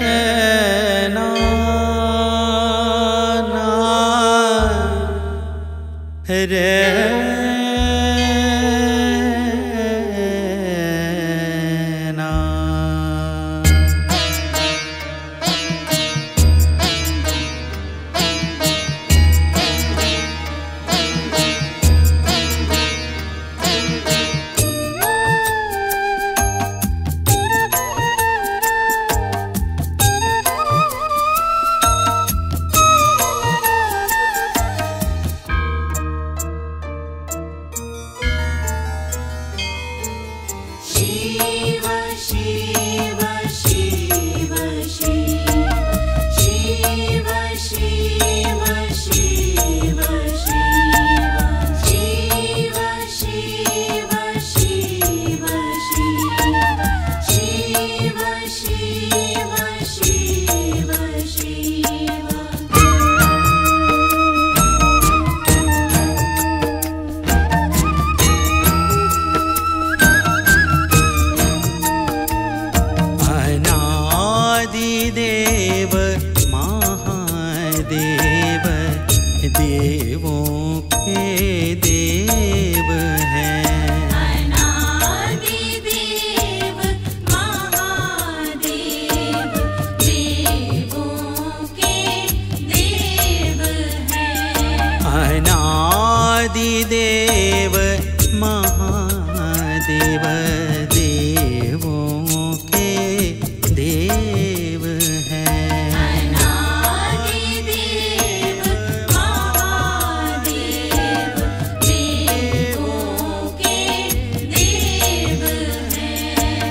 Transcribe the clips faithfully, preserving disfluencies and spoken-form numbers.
ना ना रे देव महादेव देवों के देव हैं। अनादिदेव महादेव देवों के देव हैं।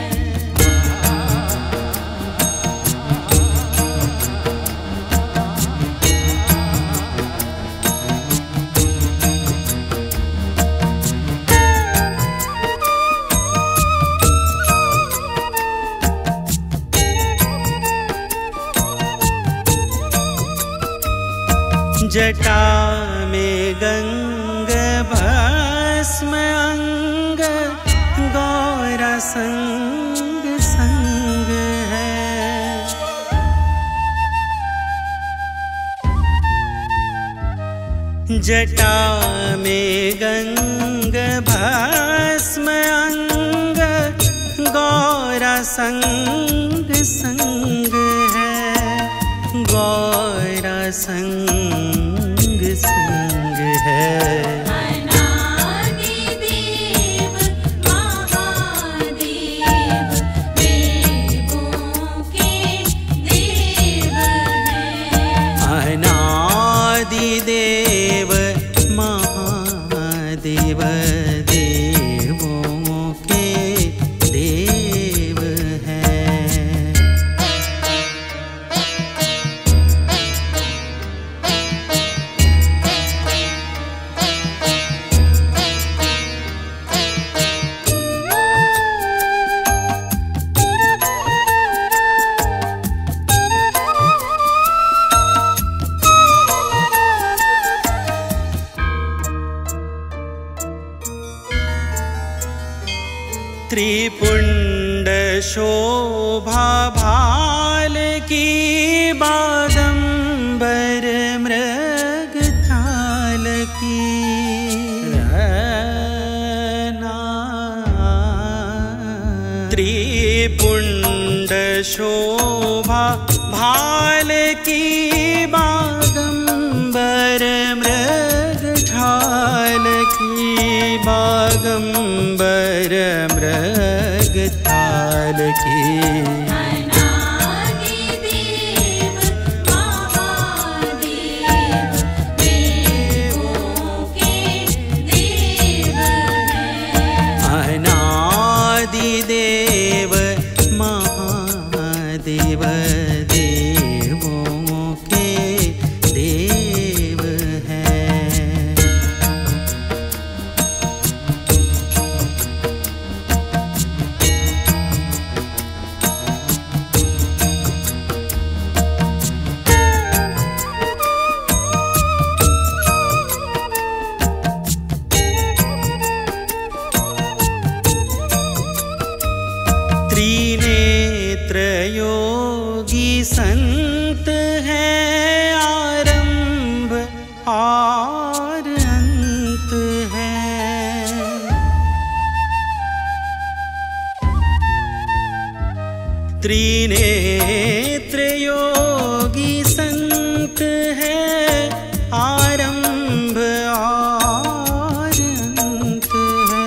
जटा में गंग भस्म अंग गौरा संग संग है। जटा में गंग भस्म अंग गौरा संग संग है। गौरा संग संग है। अनादिदेव महादेव देवों के देव हैं। अनादिदेव महादेव देवों के देव हैं। त्रिपुंड शोभा भाल की बागंबर मृग थाल की। त्रिपुंड शोभा भाल की बागंबर मृग ठाल की। बागंबर मृग थाल की। अनादिदेव महादेव देवों के देव हैं। अनादिदेव महादेव देवों के देव हैं। त्रिनेत्र योगी संत है आरंभ और अंत है। त्रिनेत्र योगी संत है आरंभ और अंत है।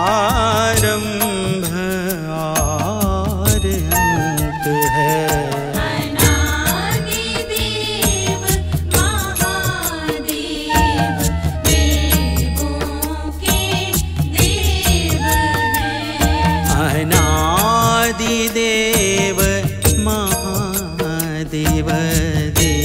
आरंभ और अंत है। अनादि देव महादेव देवों के देव हैं। अनादि देव महादेव देव